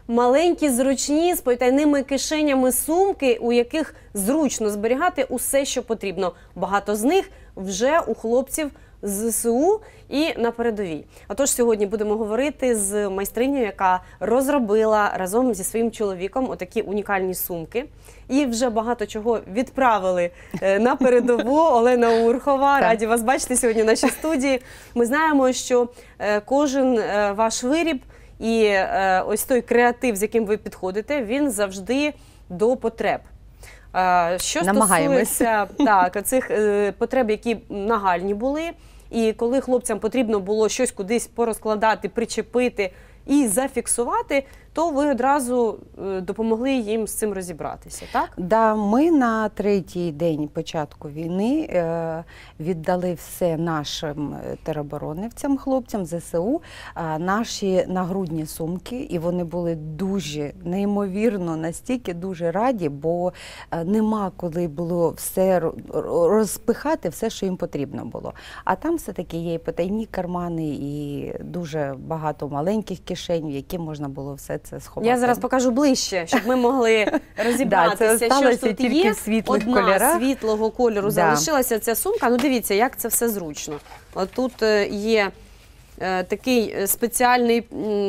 маленькі, зручні, з потайними кишенями сумки, у яких зручно зберігати усе, що потрібно. Багато з них вже у хлопців з ЗСУ і на передовій. Отож, сьогодні будемо говорити з майстринею, яка розробила разом зі своїм чоловіком отакі унікальні сумки. І вже багато чого відправили на передову. Олена Урхова, раді вас бачити сьогодні в нашій студії. Ми знаємо, що кожен ваш виріб і ось той креатив, з яким ви підходите, він завжди до потреб. Що стосується цих потреб, які нагальні були, і коли хлопцям потрібно було щось кудись порозкладати, причепити і зафіксувати, то ви одразу допомогли їм з цим розібратися, так? Да, ми на третій день початку війни віддали все нашим тероборонівцям, хлопцям ЗСУ, наші нагрудні сумки, і вони були дуже, неймовірно, настільки дуже раді, бо нема коли було все розпихати, все, що їм потрібно було. А там все-таки є і потайні кармани, і дуже багато маленьких кишень, в які можна було все це сховати. Я зараз покажу ближче, щоб ми могли розібратися, що ж тут є. Одна світлого кольору залишилася ця сумка. Ну дивіться, як це все зручно. От тут є такий спеціальний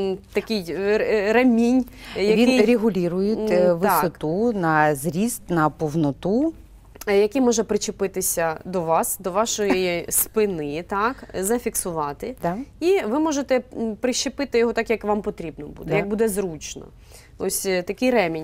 ремінь. Він регулює висоту, на зріст, на повноту. Який може причепитися до вас, до вашої спини, так, зафіксувати. Да. І ви можете прищепити його так, як вам потрібно буде, як буде зручно. Ось такий ремінь.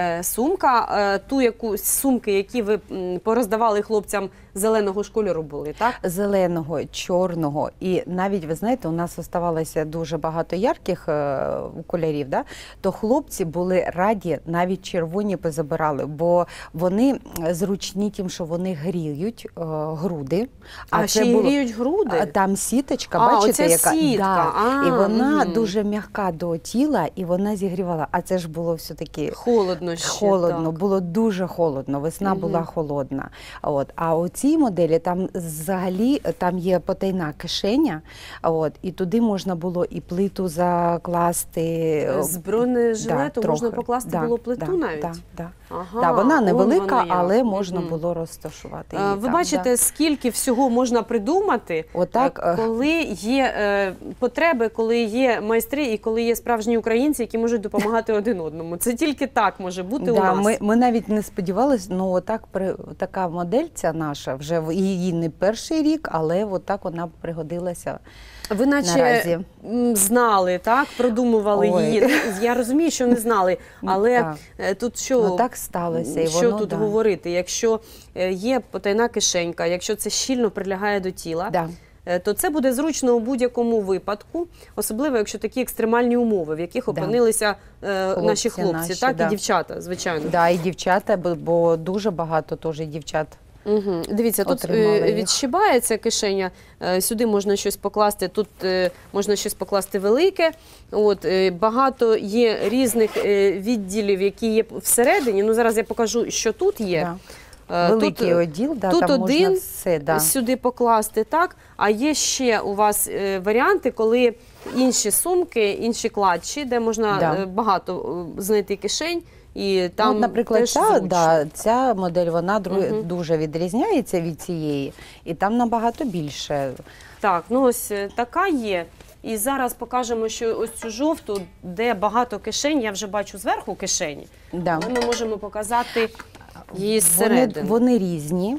Сумка, сумки, які ви пороздавали хлопцям, зеленого ж кольору були, так? Зеленого, чорного. І навіть, ви знаєте, у нас оставалося дуже багато ярких кольорів, да? То хлопці були раді, навіть червоні позабирали, бо вони зручні тим, що вони гріють груди. А ще й гріють груди? Там сіточка, бачите, яка? Сітка. Да. І вона дуже м'яка до тіла, і вона зігрівала. А це ж було все-таки холодно ще. Холодно, було дуже холодно, весна була холодна. А у цій моделі там взагалі там є потайна кишеня, і туди можна було і плиту закласти. З бронежилету можна покласти було плиту навіть? Ага, вона невелика, але можна було розташувати її. Ви бачите, скільки всього можна придумати, коли є потреби, коли є майстри і коли є справжні українці, які можуть допомагати один одному. Це тільки так може бути у нас. Ми навіть не сподівалися, така модель ця наша, вже її не перший рік, але отак вона пригодилася. Ви наче знали, так? Продумували її. Я розумію, що не знали, але тут що, так сталося, що тут говорити? Якщо є потайна кишенька, якщо це щільно прилягає до тіла, то це буде зручно у будь-якому випадку, особливо, якщо такі екстремальні умови, в яких опинилися наші хлопці, так? І дівчата, звичайно. Так, і дівчата, бо дуже багато теж дівчат. Дивіться, тут відшибається кишеня, сюди можна щось покласти, тут можна щось покласти велике. Багато є різних відділів, які є всередині. Ну, зараз я покажу, що тут є. Великий оділ, тут там один, можна все, сюди покласти, так. А є ще у вас варіанти, коли інші сумки, інші клатчі, де можна багато знайти кишень. І там наприклад, ця модель, вона дуже відрізняється від цієї, і там набагато більше. Так, ну ось така є. І зараз покажемо, що ось цю жовту, де багато кишень, я вже бачу зверху кишені, але ми можемо показати її зсередини. Вони різні,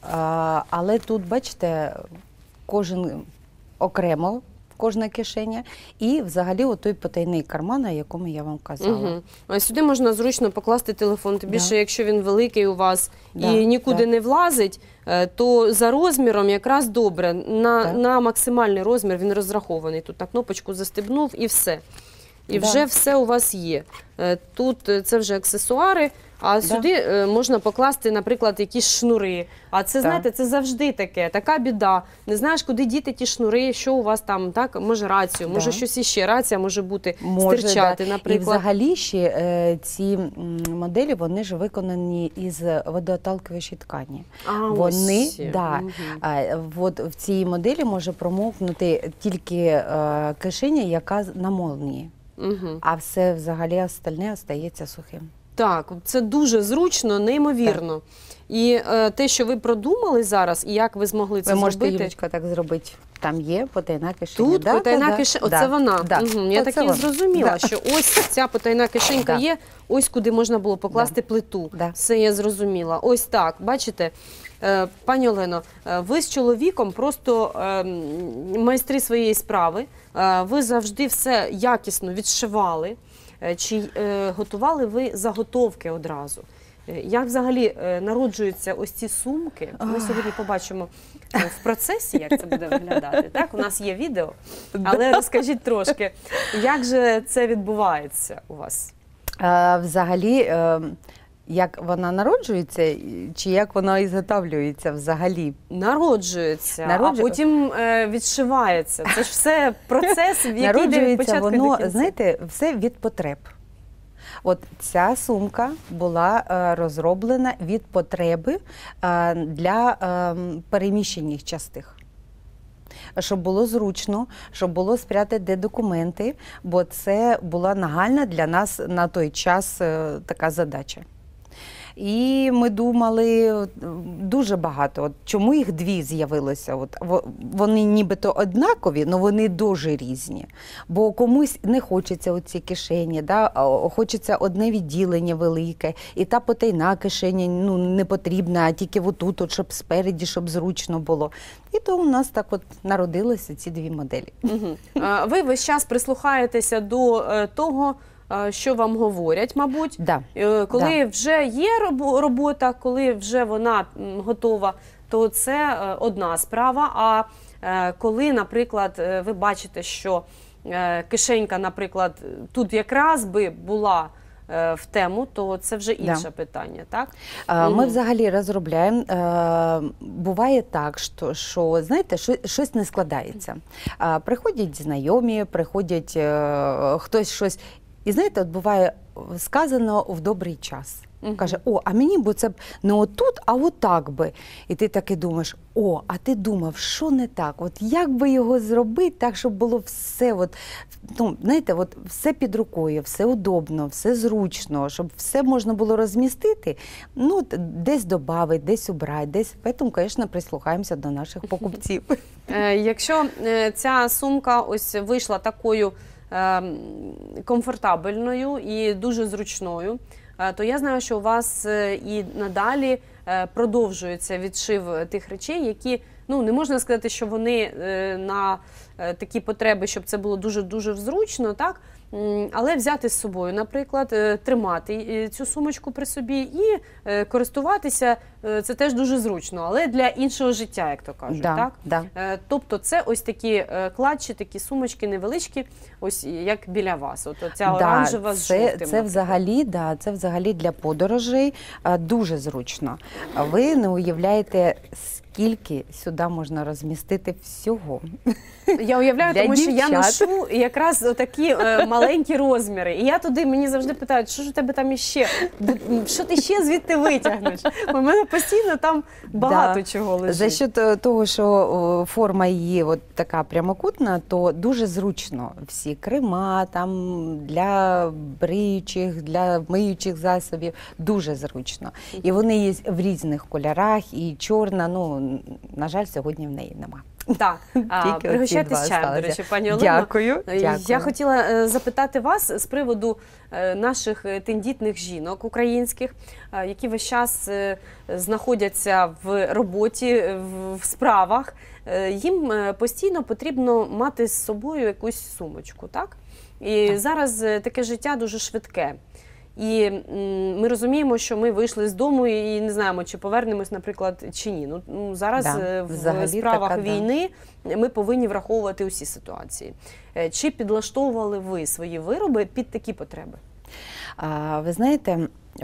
але тут, бачите, кожен окремо, кожна кишеня, і взагалі отой потайний карман, о якому я вам казала. Сюди можна зручно покласти телефон, тим більше, якщо він великий у вас і нікуди не влазить, то за розміром якраз добре, на максимальний розмір він розрахований. Тут на кнопочку застебнув і все. І вже все у вас є. Тут це вже аксесуари, а сюди можна покласти, наприклад, якісь шнури. А це, знаєте, це завжди таке, така біда. Не знаєш, куди діти ті шнури, що у вас там, так? Може рацію, може щось іще. Рація може бути стирчати, наприклад. І взагалі ще ці моделі, вони ж виконані із водоотталкуючої ткані. Вони, от в цій моделі може промокнути тільки кишеня, яка на молнії. Угу. а все взагалі остальне остається сухим. Так, це дуже зручно, неймовірно. І те, що ви продумали зараз, і як ви змогли це Ви можете, зробити. Юлічка, так зробити. Там є потайна кишеня. Тут потайна кишеня, оце вона. Да. Угу. Я Оце так і вона. зрозуміла, Да. що ось ця потайна кишенька Да. є, ось куди можна було покласти плиту. Да. Все я зрозуміла. Ось так, бачите, пані Олено, ви з чоловіком просто майстри своєї справи, ви завжди все якісно відшивали. Чи готували ви заготовки одразу? Як взагалі народжуються ось ці сумки? Ми сьогодні побачимо в процесі, як це буде виглядати. Так, у нас є відео, але розкажіть трошки, як же це відбувається у вас? Взагалі, як вона народжується, чи як вона ізготовлюється взагалі? Народжується, а потім відшивається. Це ж все процес, який йде від початку до воно, кінця. знаєте, все від потреб. От ця сумка була розроблена від потреби для переміщених частих. Щоб було зручно, щоб було спрятати де документи, бо це була нагальна для нас на той час така задача. І ми думали дуже багато, от чому їх дві з'явилося. От, вони нібито однакові, але вони дуже різні. Бо комусь не хочеться оці кишені, да? Хочеться одне відділення велике, і та потайна кишеня не потрібна, а тільки отут, от, щоб спереді, щоб зручно було. І то у нас так от народилися ці дві моделі. Угу. Ви весь час прислухаєтеся до того, що вам говорять, мабуть, Да. коли вже є робота, коли вже вона готова, то це одна справа. А коли, наприклад, ви бачите, що кишенька, наприклад, тут якраз би була в тему, то це вже інше питання, так? Ми взагалі розробляємо. Буває так, що знаєте, щось не складається. Приходять знайомі, приходять хтось щось. І знаєте, от буває сказано в добрий час. Каже, а мені б це не отут, а отак би. І ти таки думаєш, а ти думав, що не так? От як би його зробити так, щоб було все, от, знаєте, от все під рукою, все удобно, все зручно, щоб все можна було розмістити, десь додати, десь убрати, десь. Тому, звісно, прислухаємося до наших покупців. Якщо ця сумка ось вийшла такою комфортабельною і дуже зручною, то я знаю, що у вас і надалі продовжується відшив тих речей, які, не можна сказати, що вони на такі потреби, щоб це було дуже-дуже зручно, так? Але взяти з собою, наприклад, тримати цю сумочку при собі і користуватися, це теж дуже зручно, але для іншого життя, як то кажуть, так? Да. Тобто це ось такі клатчі, такі сумочки невеличкі, ось як біля вас. От ця оранжева з жовтим. Це взагалі для подорожей дуже зручно. Ви не уявляєте, скільки сюди можна розмістити всього. Я уявляю, тому що я дівчат. ношу якраз такі маленькі розміри. І я туди, мені завжди питають, що ж у тебе там іще? Що ти ще звідти витягнеш? У мене постійно там багато чого лежить. За счет того, що форма її от така прямокутна, то дуже зручно. Всі крема там для бриючих, для миючих засобів. Дуже зручно. І вони є в різних кольорах, і чорна, на жаль, сьогодні в неї нема. Так, пригощайтесь чаєм, до речі, пані Олено. Дякую. Я хотіла запитати вас з приводу наших тендітних жінок українських, які весь час знаходяться в роботі, в справах. Їм постійно потрібно мати з собою якусь сумочку, так? І зараз таке життя дуже швидке. І ми розуміємо, що ми вийшли з дому і не знаємо, чи повернемось, наприклад, чи ні. Зараз в справах війни ми повинні враховувати усі ситуації. Чи підлаштовували ви свої вироби під такі потреби? Ви знаєте,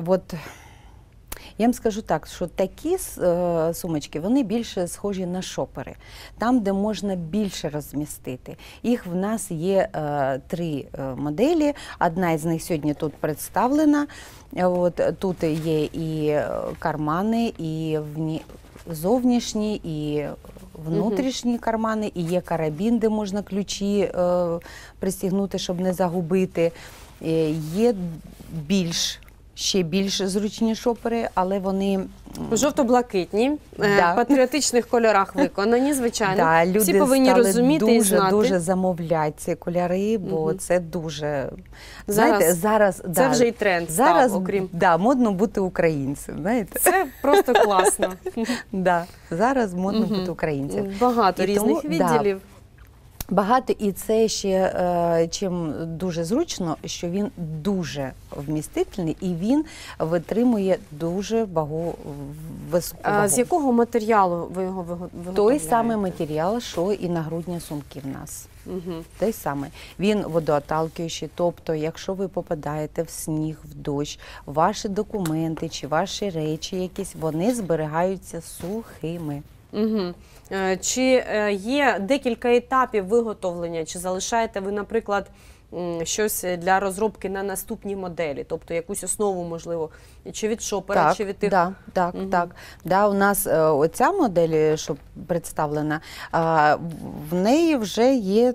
я вам скажу так, що такі сумочки, вони більше схожі на шопери. Там, де можна більше розмістити. Їх в нас є 3 моделі. Одна із них сьогодні тут представлена. Тут є і кармани, і зовнішні, і внутрішні кармани, і є карабін, де можна ключі пристігнути, щоб не загубити. Є ще більш зручні шопери, але вони Жовто-блакитні, Да. в патріотичних кольорах виконані, звичайно. Да, люди Всі повинні стали розуміти і знати. дуже замовляти ці кольори, бо це дуже... Зараз зараз це вже і тренд зараз, став, окрім. Да, модно бути українцем, знаєте? Це просто класно. Да, зараз модно бути українцем. Багато І різних тому, да, відділів. Багато, і це ще чим дуже зручно, що він дуже вмістительний і він витримує дуже високу вагу. А з якого матеріалу ви його виготовляєте? Той самий матеріал, що і нагрудні сумки в нас. Той самий. Він водоотталкуючий, тобто, якщо ви попадаєте в сніг, в дощ, ваші документи чи ваші речі якісь, вони зберігаються сухими. Угу. Чи є декілька етапів виготовлення, чи залишаєте ви, наприклад, щось для розробки на наступні моделі, тобто якусь основу, можливо, чи від шопера, Так, чи від тих... так. Да, у нас оця модель, що представлена, в неї вже є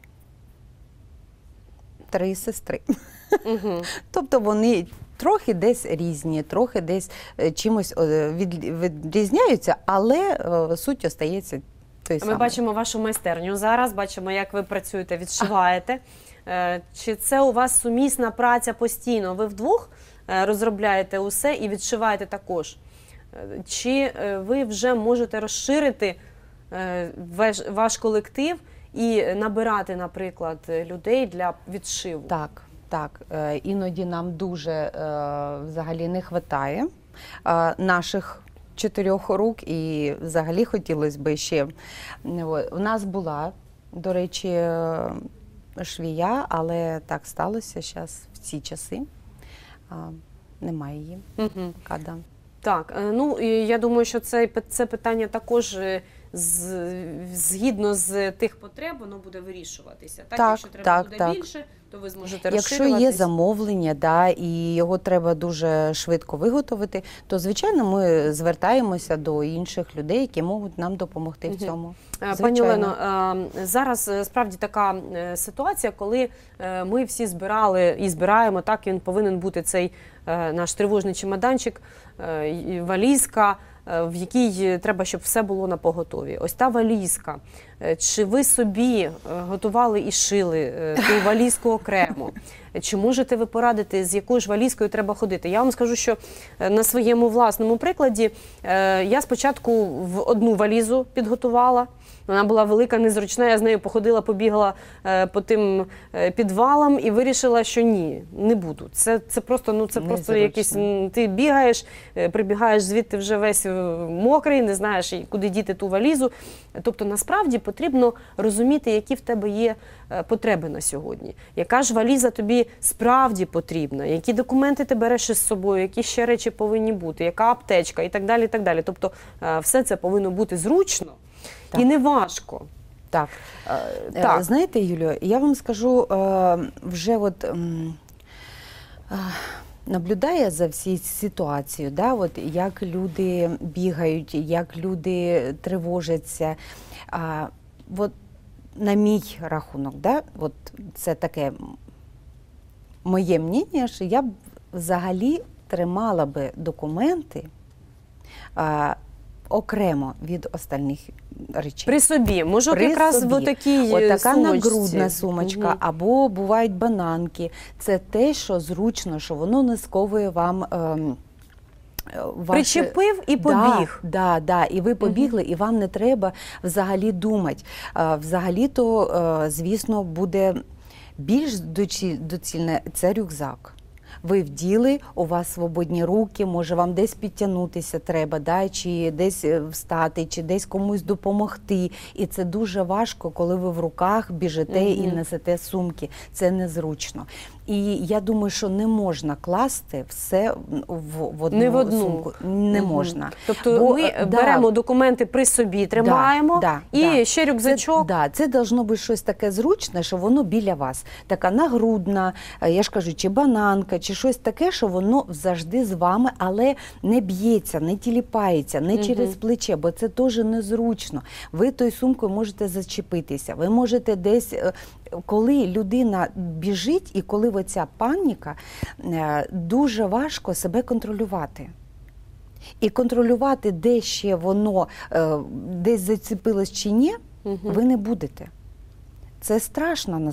3 сестри. Угу. Тобто вони трохи десь різні, трохи десь чимось відрізняються, але суть остається той самий. Ми бачимо вашу майстерню зараз, бачимо, як ви працюєте, відшиваєте. Чи це у вас сумісна праця постійно? Ви вдвох розробляєте усе і відшиваєте також? Чи ви вже можете розширити ваш колектив і набирати, наприклад, людей для відшиву? Так. Іноді нам дуже взагалі не вистачає наших 4 рук, і взагалі хотілося б ще. У нас була, до речі, швія, але так сталося зараз в ці часи. Немає її. Так, ну я думаю, що це питання також згідно з тих потреб, воно буде вирішуватися. Так, якщо треба буде більше, то ви зможете розширюватись. Якщо є замовлення, да, і його треба дуже швидко виготовити, то, звичайно, ми звертаємося до інших людей, які можуть нам допомогти в цьому. Пані Олено, зараз справді така ситуація, коли ми всі збирали і збираємо, так, він повинен бути цей наш тривожний чемоданчик, валізка, в якій треба, щоб все було на поготові. Ось та валізка. Чи ви собі готували і шили ту валізку окремо? Чи можете ви порадити, з якою ж валізкою треба ходити? Я вам скажу, що на своєму власному прикладі я спочатку в одну валізу підготувала. Вона була велика, незручна, я з нею походила, побігла по тим підвалам і вирішила, що ні, не буду. Це просто, ну, це просто якийсь, ти бігаєш, прибігаєш звідти вже весь мокрий, не знаєш, куди діти ту валізу. Тобто, насправді, потрібно розуміти, які в тебе є потреби на сьогодні. Яка ж валіза тобі справді потрібна, які документи ти береш із собою, які ще речі повинні бути, яка аптечка і так далі, і так далі. Тобто, все це повинно бути зручно. Так. І не важко. Так. Знаєте, Юлію, я вам скажу, вже от наблюдає за всією ситуацією, да, от як люди бігають, як люди тривожаться. От на мій рахунок, да, от це таке моє мнення, що я б взагалі тримала би документи окремо від остальних речей. При собі. Може, якраз в такій така сумочці. нагрудна сумочка, або бувають бананки. Це те, що зручно, що воно не сковує вам причепив і побіг. Да. І ви побігли, і вам не треба взагалі думати. Взагалі-то, звісно, буде більш доцільне – це рюкзак. Ви вділи, у вас свободні руки, може вам десь підтягнутися треба, да? Чи десь встати, чи десь комусь допомогти. І це дуже важко, коли ви в руках біжите і несете сумки. Це незручно. І я думаю, що не можна класти все в одну Не в одну. сумку. Не Мгм. можна. Тобто ми беремо документи при собі, тримаємо, і ще рюкзачок. Це должно бути щось таке зручне, що воно біля вас. Така нагрудна, я ж кажу, чи бананка, чи щось таке, що воно завжди з вами, але не б'ється, не тіліпається, не через плече, бо це теж незручно. Ви тою сумкою можете зачепитися, ви можете десь, коли людина біжить і коли оця паніка, дуже важко себе контролювати. І контролювати, де ще воно десь зацепилось чи ні, ви не будете. Це страшно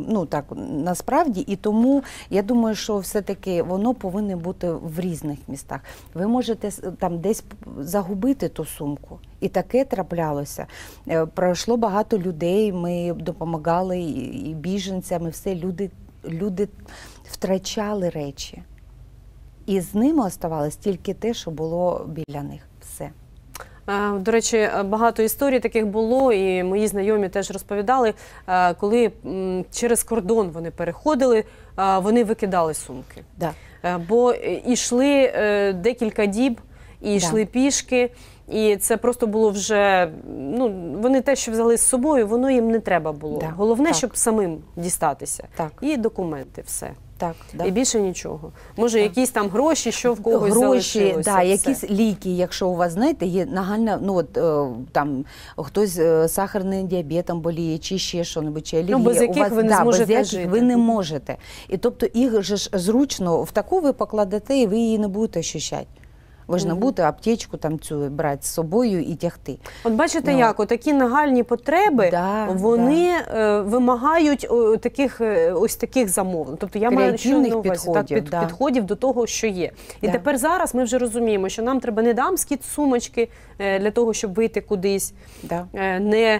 насправді, і тому я думаю, що все-таки воно повинно бути в різних містах. Ви можете там десь загубити ту сумку, і таке траплялося. Пройшло багато людей, ми допомагали і біженцям, і все, люди втрачали речі. І з ними оставалось тільки те, що було біля них. Все. До речі, багато історій таких було, і мої знайомі теж розповідали, коли через кордон вони переходили, вони викидали сумки. Да. Бо йшли декілька діб, і йшли пішки, і це просто було вже, вони те, що взяли з собою, воно їм не треба було. Да. Головне, Так. щоб самим дістатися. Так. І документи, все. Так, да. І більше нічого. Може, якісь там гроші, що в когось гроші, залишилося. да, все. якісь ліки, якщо у вас, знаєте, є нагальна, там хтось сахарним діабетом боліє, чи ще що-небудь, чи алергія. без яких ви не зможете без яких жити. ви не можете. І тобто їх же ж зручно, в таку ви покладете, і ви її не будете ощущати. Ви ж не будете аптечку там цю брати з собою і тягти. От бачите, як такі нагальні потреби, вони вимагають ось таких замовлень. Тобто я маю що на увазі, підходів до того, що є. І тепер зараз ми вже розуміємо, що нам треба не дамські сумочки для того, щоб вийти кудись, не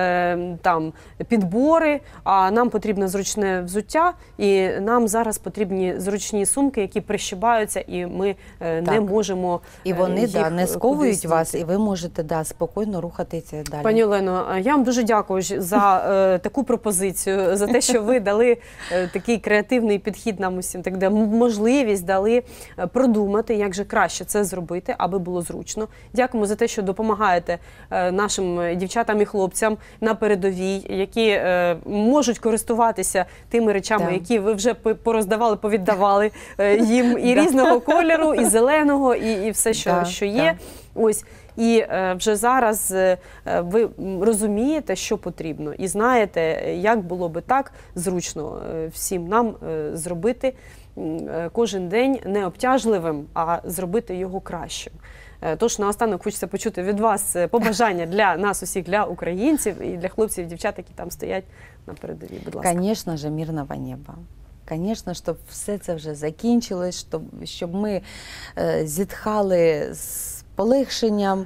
там підбори, а нам потрібно зручне взуття, і нам зараз потрібні зручні сумки, які прищибаються, і ми не можемо. І вони не сковують вас, і ви можете спокійно рухатися далі. Пані Олено, я вам дуже дякую за таку пропозицію, за те, що ви дали такий креативний підхід нам усім, можливість дали продумати, як же краще це зробити, аби було зручно. Дякуємо за те, що допомагаєте нашим дівчатам і хлопцям на передовій, які можуть користуватися тими речами, які ви вже пороздавали, повіддавали їм і різного кольору, і зеленого, і все, що є. Ось. І вже зараз ви розумієте, що потрібно, і знаєте, як було би так зручно всім нам зробити кожен день не обтяжливим, а зробити його кращим. Тож наостанок хочеться почути від вас побажання для нас усіх, для українців і для хлопців і дівчат, які там стоять на передовій. Будь ласка. Звісно ж, мирного неба. Звісно, щоб все це вже закінчилось, щоб ми зітхали з полегшенням,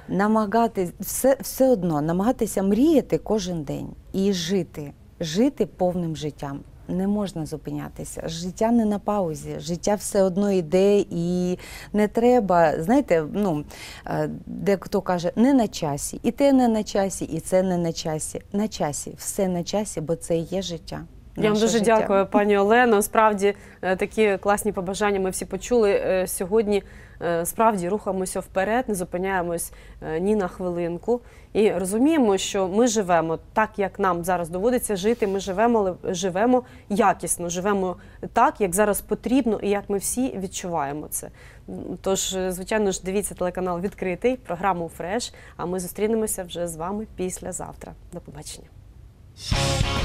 все одно намагатися мріяти кожен день і жити повним життям. Не можна зупинятися. Життя не на паузі, життя все одно йде, і не треба, знаєте, дехто каже, не на часі, і те не на часі, і це не на часі. На часі, все на часі, бо це і є життя. Я вам дуже дякую, пані Олено. Справді, такі класні побажання ми всі почули. Сьогодні справді рухаємося вперед, не зупиняємось ні на хвилинку. І розуміємо, що ми живемо так, як нам зараз доводиться жити. Ми живемо якісно, живемо так, як зараз потрібно і як ми всі відчуваємо це. Тож, звичайно ж, дивіться телеканал «Відкритий», програму «Фреш», а ми зустрінемося вже з вами післязавтра. До побачення.